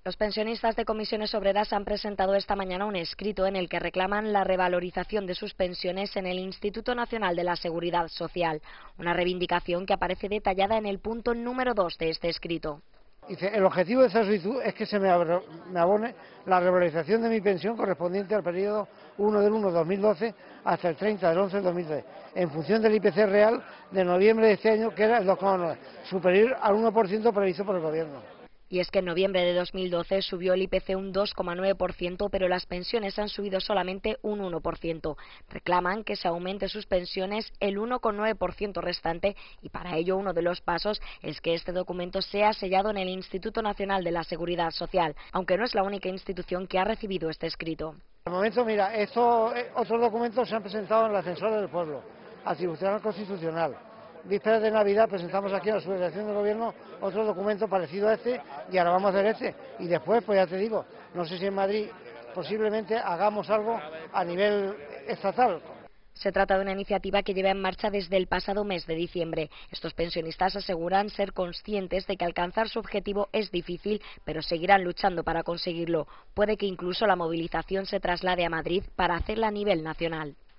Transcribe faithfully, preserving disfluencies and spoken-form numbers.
Los pensionistas de Comisiones Obreras han presentado esta mañana un escrito en el que reclaman la revalorización de sus pensiones en el Instituto Nacional de la Seguridad Social, una reivindicación que aparece detallada en el punto número dos de este escrito. Dice, el objetivo de esta solicitud es que se me abone la revalorización de mi pensión correspondiente al periodo uno del uno de dos mil doce hasta el treinta del once de dos mil trece, en función del I P C real de noviembre de este año, que era el dos coma nueve, superior al uno por ciento previsto por el Gobierno. Y es que en noviembre de dos mil doce subió el I P C un dos coma nueve por ciento, pero las pensiones han subido solamente un uno por ciento. Reclaman que se aumente sus pensiones el uno coma nueve por ciento restante y para ello uno de los pasos es que este documento sea sellado en el Instituto Nacional de la Seguridad Social, aunque no es la única institución que ha recibido este escrito. De momento, mira, estos otros documentos se han presentado en la Defensora del Pueblo, al Tribunal Constitucional. Vísperas de Navidad presentamos aquí en la Subdelegación del Gobierno otro documento parecido a este y ahora vamos a hacer este. Y después, pues ya te digo, no sé si en Madrid posiblemente hagamos algo a nivel estatal. Se trata de una iniciativa que lleva en marcha desde el pasado mes de diciembre. Estos pensionistas aseguran ser conscientes de que alcanzar su objetivo es difícil, pero seguirán luchando para conseguirlo. Puede que incluso la movilización se traslade a Madrid para hacerla a nivel nacional.